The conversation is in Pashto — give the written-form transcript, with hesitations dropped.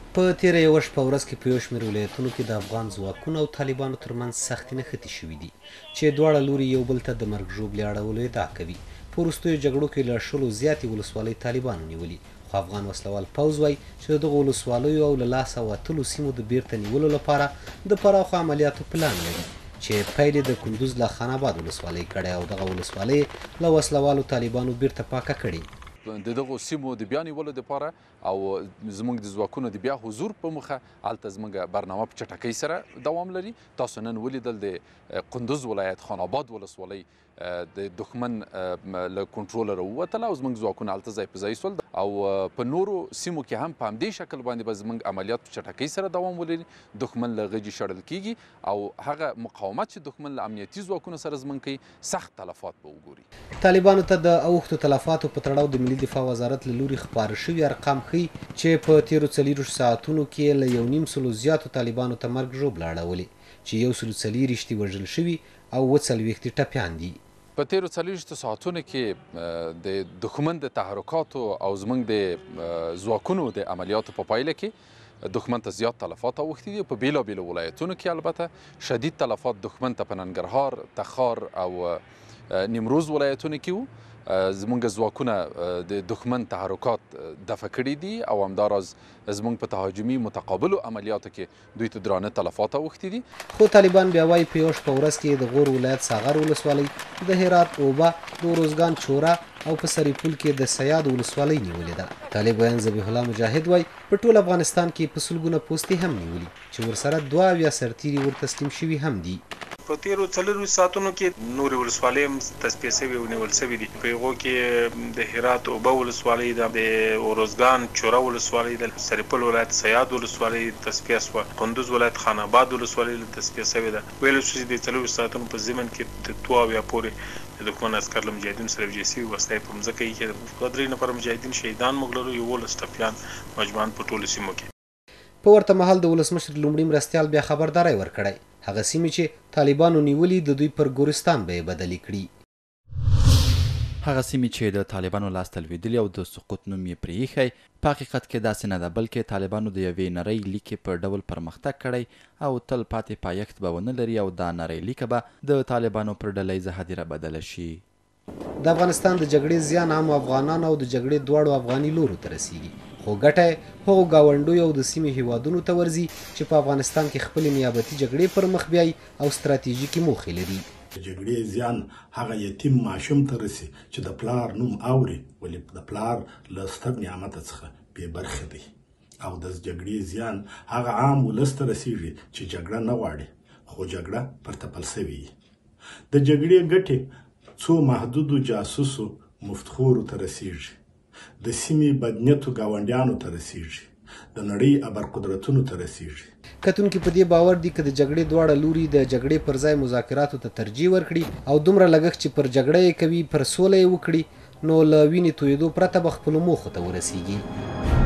په تیره یوه شپه ورځ کې په یو شمېر ولایتونو کې د افغان ځواکونو او طالبانو ترمنځ سختې نښتې شوي دي چې دواړه لوري یو بل ته د مرګ ژوبلې اړولو ادعا کوي. په وروستیو جګړو کې له 100 زیاتې ولسوالۍ طالبانو نیولي، خو افغان وسلوال پوځ وایي چې د دغو ولسوالیو او له لاسه وتلو سیمو د بیرته نیولو لپاره د پراخو عملیاتو پلان لري چې پیل د کندوز له خان آباد ولسوالۍ کړی او دغه ولسوالۍ له وسلوالو طالبانو بیرته پاکه کړې. د دغو سیمو د بیا نیولو دپاره او زموږ د ځواکونو د بیا حضور په مخه هلته زموږ برنامه په چټکۍ سره دوام لري. تاسو نن ولیدل د قندوز ولایت خان آباد ولسوالۍ د دښمن له کنټروله راووتله او زموږ ځواکونه هلته ځای په ځای سول او په نورو سیمو کې هم په همدې شکل باندې به زموږ عملیات په چټکۍ سره دوام ولري. دښمن له غېږې شړل کیږي او هغه مقاومت چې دښمن له امنیتي ځواکونو سره زموږ کوي سخت تلفات به وګوري. طالبانو ته د اوښتو تلفاتو په تړاو د ملي دفاع وزارت له لوري خپاره شوي ارقام ښیي چې په تیرو 40 ساعتونو کې له 1.5 زیاتو طالبانو ته مرګ ژوبله اړولې چې 140 وژل شوي او 40 ټپیان دي. په تیرو 40 ساعتونو کې د دښمن د تحرکاتو او زموږ د ځواکونو د عملیاتو په پایله کې دښمن ته زیات تلفات اوښتي دي. په بیلابیلو ولایتونو کې البته شدید تلفات دښمن ته په ننګرهار، تخار او نیمروز ولایتونو کې وو. زموږ ځواکونه د دښمن تحرکات دفع کړي دي او همداراز زموږ په تهاجمي متقابلو عملیاتو کې دوی ته درانه تلفات اوښتي دي. خو طالبان بیا وایي په یوه شپه ورځ کې د غور ولایت ساغر ولسوالۍ، د هرات اوبه، د ارزګان چوره او په سرپل کې د سیاد ولسوالۍ نیولې ده. طالب ویان ذبیح الله مجاهد وایي په ټول افغانستان کې په سلګونه پوستې هم نیولي چې ورسره 2 سرتیري ور تسلیم شوي هم دي. په تیرو 40 ساعتونو کې نورې ولسوالۍ هم تصفیه شوې او نیول شوي دي. په هغو کې د هرات اوبه ولسوالۍ ده، د ارزګان چوره ولسوالۍ ده، سرپل ولایت سیاد ولسوالۍ تصفیه شوه، کندوز ولایت خان آباد ولسوالۍ تصفیه شوې ده. ویلی شو چې د 40 ساعتونو په ضمن کې د 2 پورې د دښمن عسکر له مجاهدینو سره وژل شوي وسله په مځکه کې کې 3 نفره مجاهدین شهیدان موږ لرو، 11 ټپیان مجموعاً په ټولو سیمو کې. په ورته مهال د ولسمشر لومړي مرستیال بیا خبرداری ورکړی هغه سیمې چې طالبانو نیولي د دوی پر ګورستان به یې بدلې کړي. هغه سیمې چې د طالبانو لاسته لوېدلي او د سقوط نوم یې پرې ایښی په حقیقت کې داسې نه ده، بلکې طالبانو د یوې نرۍ لیکې په ډول پرمختګ کړی او تل پاتې پایښت به ونه لري او دا نرۍ لیکه به د طالبانو پر ډله ییزه هدیره بدله شي. د افغانستان د جګړې زیان عامو افغانانو او د جګړې دواړو افغاني لورو ته رسیږي، خو ګټه هغو ګاونډیو او د سیمې هیوادونو ته ورځي چې په افغانستان کې خپلې نیابتي جګړې پر مخ بیایي او ستراتیژیکې موخې لري. د جګړې زیان هغه یتیم ماشوم ته رسي چې د پلار نوم اوري ولې د پلار له ستر نعمته څخه بې برخې دی، او د جګړې زیان هغه عام ولس ته رسیږي چې جګړه نه غواړي خو جګړه پر تپل سوې وي. د جګړې ګټې څو محدودو جاسوسو مفتخورو ته رسیږي، د سیمې بدنیتو ګاونډیانو ته رسیږي، د نړۍ ابرقدرتونو ته رسیږي. کتونکي په دې باور دي که د جګړې دواړه لوري د جګړې پر ځای مذاکراتو ته ترجیح ورکړي او دومره لګښت چې پر جګړه یې کوي پر سوله یې وکړي، نو له وینې تویېدو پرته به خپلو موخو ته ورسیږي.